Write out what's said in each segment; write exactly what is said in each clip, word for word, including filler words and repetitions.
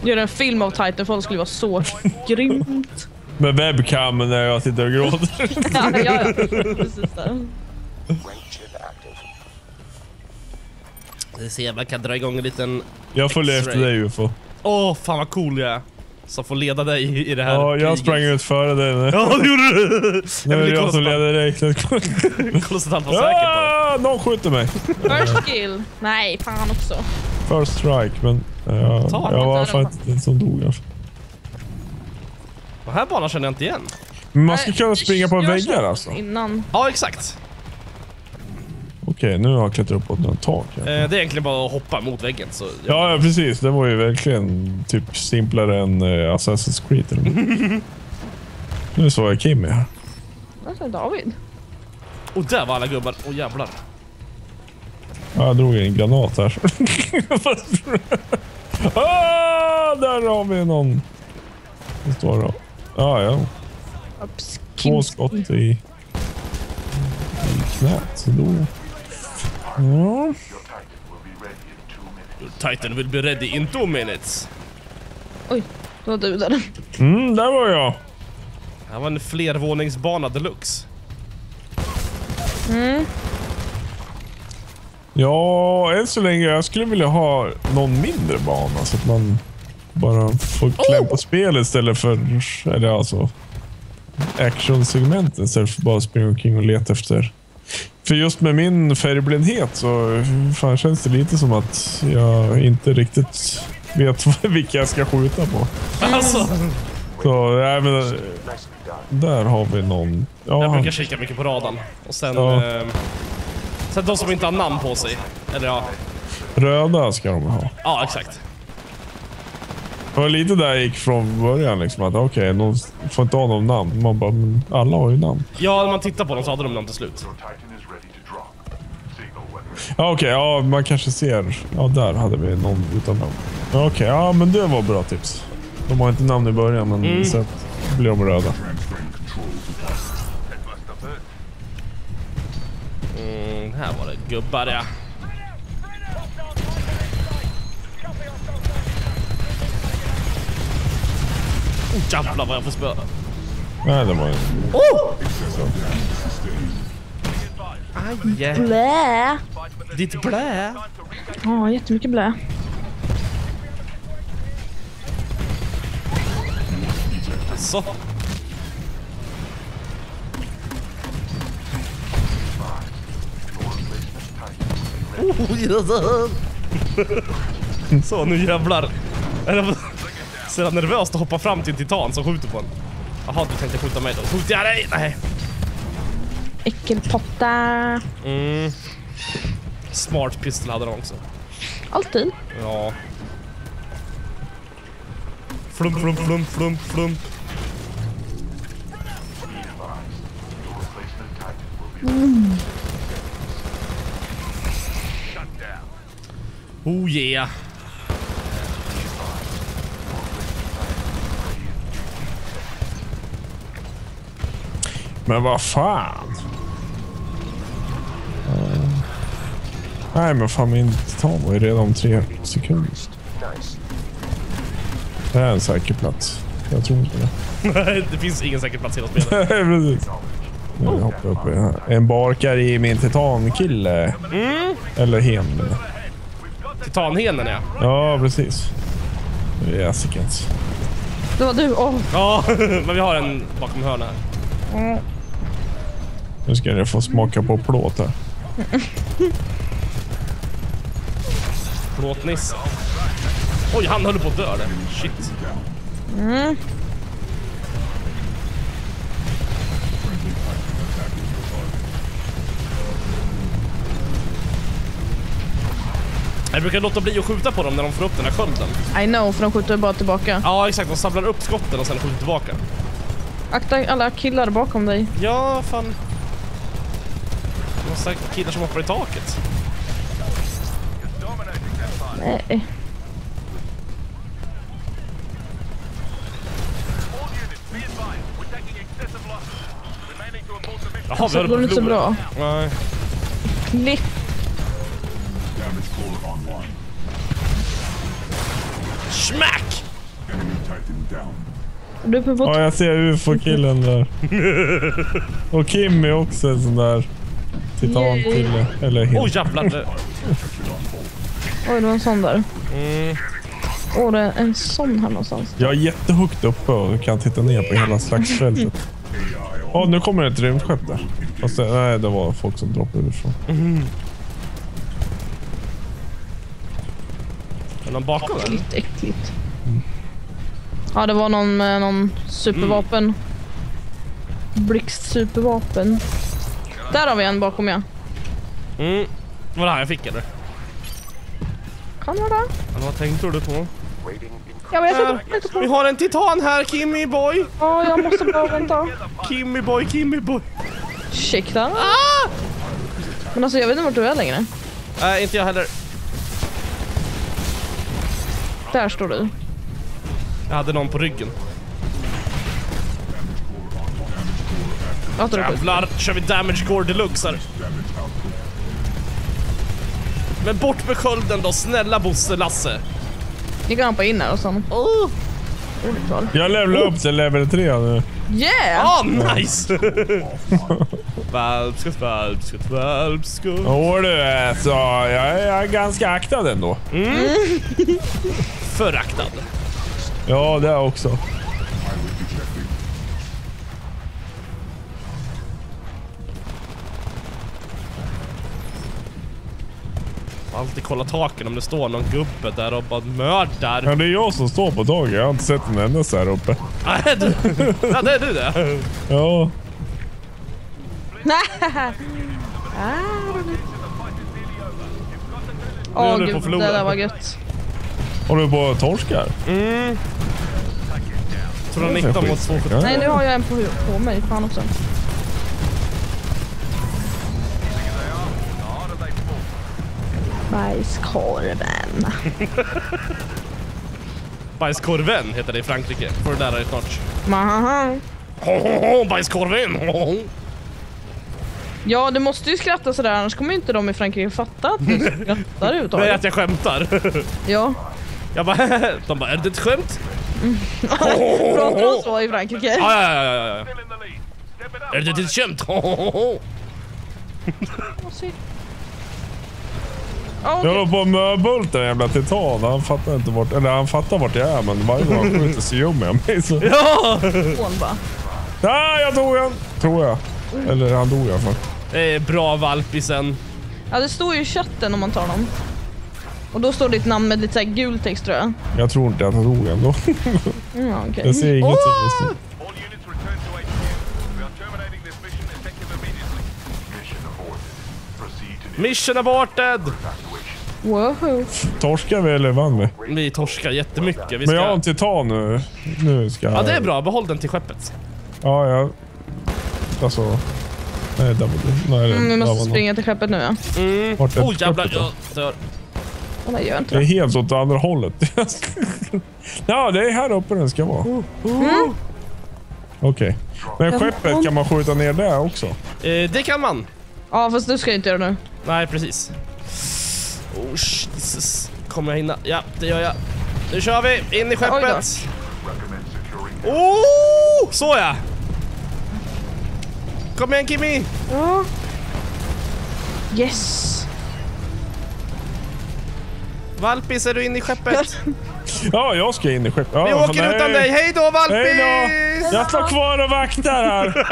Gör en film av Titanfall skulle vara så grymt. Med webcamen när jag sitter och gråter. Ja, ja, ja. Precis där. Vi ser om man kan dra igång en liten... Jag följer efter dig, U F O. Åh, oh, fan vad cool jag är. Som får leda dig i, i det här. Ja, jag kriget. sprang ut före dig nu. Ja, det gjorde du! Nu är det jag som leder dig. Kolla så att han var säker på det. Någon skjuter mig. First kill. Nej, fan också. First strike, men jag, Ta, jag var faktiskt den som dog. Den här banan känner jag inte igen. Men man ska kunna springa på väggar alltså. Innan. Ja, exakt. Okej, nu har jag klättrat upp på något tak. Eh, det är egentligen bara att hoppa mot väggen. Så ja, ja, precis. Det var ju verkligen typ simplare än uh, Assassin's Creed. Nu såg jag Kimmy här. Alltså David. Och där var alla gubbar. Åh oh, jävlar. Ja, jag drog en granat här. ah, där har vi någon. Det står då. Ah, ja. Ups, Två skott i, i knät. Så då... Ja. Titan will be ready in two minutes. Oj, då var du där. Mm, där var jag. Det var en flervåningsbana deluxe. Mm. Ja, än så länge jag skulle vilja ha någon mindre bana så att man bara får klämma på spel istället för eller alltså actionsegmenten istället för bara springa omkring och leta efter. För just med min färgblindhet så fan känns det lite som att jag inte riktigt vet vilka jag ska skjuta på. Alltså. Så nej, men där har vi någon. Ja. Jag brukar kika mycket på radarn och sen Ja. eh, sen de som inte har namn på sig eller ja. Röda ska de ha. Ja, exakt. Det var lite där jag gick från början liksom att okej, okay, någon får inte ha någon namn. Man bara, men alla har ju namn. Ja, när man tittar på dem så hade de namn till slut. Ja okej, okay, ja man kanske ser. Ja, där hade vi någon utan namn. Ja, okej, okay, ja men det var bra tips. De har inte namn i början men mm. så blir de röda. Mm, här var det gubbar ja. Oh, jävlar vad jag får spöa. Nej, det var ju... Oh! Aj, Blä. ditt blä. Ja, jättemycket blä. Så. Oh, så, nu jävlar. Ser han nervöst att hoppa fram till en titan som skjuter på en. Jaha, du tänkte skjuta mig då. Skjuter jag dig? Nej. Äckelpotta. Mm. Smart pistol hade de också. Alltid. Ja. Flump, flump, flump, flump, flump. Mm. Oh yeah. Men vad fan? Uh, nej men fan min titan var ju redan om tre sekunder. Det här är en säker plats. Jag tror inte det. Nej, det finns ingen säker plats i hela spelet. Precis. Nu hoppar jag upp i här. En barkar i min titankille. Mm. Eller hen. Titanhenen ja. Ja, precis. Det är jäsikens. Det var du. Oh. Ja, men vi har en bakom hörna här. Mm. Nu ska ni få smaka på plåt här. Plåtniss. Oj, han höll på att dö där. Shit. Mm. Jag brukar låta bli att skjuta på dem när de får upp den här skölden. I know, för de skjuter bara tillbaka. Ja, exakt. De samlar upp skotten och sen skjuter tillbaka. Akta alla killar bakom dig. Ja, fan. Det var säkert killar som hoppar i taket. Nej. Jaha, Så går det inte så bra. Nej. Klipp. Smack! Du på Ja, jag ser U F O-killen där. Och Kim är också en sån där titankille. Eller helt. Åh, oh, jävlar. Oj, det var en sån där. Mm. Åh, det är en sån här någonstans. Jag är jättehögt uppe och kan titta ner på hela slagsfältet. Ja, nu kommer ett rymdskepp där. Fast det, nej, det var folk som droppade ifrån. Mm. Är någon bakom den? Lite äckligt. Mm. Ja, det var någon med någon supervapen. Mm. Blixt supervapen. Där har vi en bakom, ja. Mm. Var det här jag fick, eller? Kan vara det. Ja, vad tänkte du på? Jag vet Här. inte. Vi har en titan här, Kimmy boy. Ja, jag måste bara vänta. Kimmy boy, Kimmy boy. Ursäkta. Ah! Men alltså, jag vet inte vart du är längre. Nej, äh, inte jag heller. Där står du. Jag hade någon på ryggen. Jävlar, kör vi damage core deluxe här. Men bort med skölden då, snälla Bosse Lasse. Ni kan hoppa in här och sen. Oh. Jag levlar upp till level tre nu. Yeah! Ah, oh, nice! Valpskutt, valpskutt, valpskutt. Åh du, så jag är, jag är ganska aktad ändå. Mm. Föraktad. Ja, det är också. Alltid kolla taken om det står någon gubbe där och bara mördar. Ja, det är jag som står på taget. Jag har inte sett en enda så här uppe. Nej, du. Ja, det är du det. Ja. Åh gud, det där var gött. Håller du på torskar? Mm. Tror du nitton mot två? Nej, nu har jag en på, på mig. Fan också. Bajskorven. Bajskorven heter det i Frankrike. Får du lära dig snart. Mahaha. Bajskorven. Ja, du måste ju skratta sådär, annars kommer inte de i Frankrike fatta att du skrattar ut. Det är att jag skämtar. Ja. Jag bara, de bara, är det ett skämt? Mm. Pratar de så i Frankrike? Ja, ja, ja, ja, ja. Är det ett skämt? Jag håller på med Bulten, jävla titan. Han fattar inte vart, eller han fattar vart jag är, men varje gång han skjuter så gömmer jag mig. Så. Ja! Nej, jag tog han, tror jag. Eller han dog i alla fall. Det är bra valpisen. Ja, det står ju i chatten om man tar dem. Och då står ditt namn med lite så här gul text, tror jag. Jag tror inte att han dog ändå. Ja, okay. Jag ser ingenting just nu. Mission aborted! Wow. Torskar vi eller vann vi? Vi torskar jättemycket. Vi ska... Men jag har en titan nu. Nu ska jag... Ja, det är bra. Behåll den till skeppet. Ja, jag... Alltså... Nej, där var det. Nej, Mm, vi måste var springa någon. till skeppet nu, ja. Mm. Vart är Oh, jävlar. skeppet då? Jag dör. Ja, det gör inte Det är det. helt åt andra hållet. Ja, det är här uppe den ska vara. Mm. Okej. Okay. Men skeppet kan man skjuta ner där också? Eh, det kan man. Ja, fast du ska ju inte göra det nu. Nej, precis. Oh, Jesus. Kommer jag hinna? Ja, det gör jag. Nu kör vi. In i skeppet. Oh, så ja. Kom igen, Kimmy. Ja. Yes. Valpis, är du in i skeppet? Ja, jag ska in i skeppet. Ja, vi åker nej. utan dig. Hej då, Valpis! Hej då. Jag står kvar och vaktar här.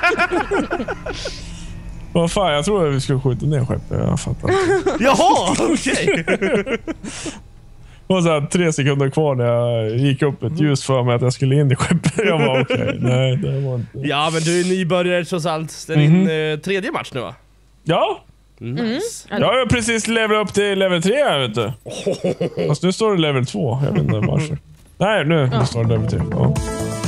Vad fan, jag tror att vi skulle skjuta ner skeppet. Jag fattar inte. Jaha, okej. Det var så här tre sekunder kvar när jag gick upp ett ljus för mig att jag skulle in i skeppet. Jag var okej. Okay. Nej, det var inte. Ja, men du är nybörjare trots allt. Det är din mm. eh, tredje match nu, va? Ja. Nice. Mm. Jag har precis levelat upp till level tre här, vet du. Fast nu står det level två. Jag vet inte varför. Nej, nu, nu står det level tre. Ja.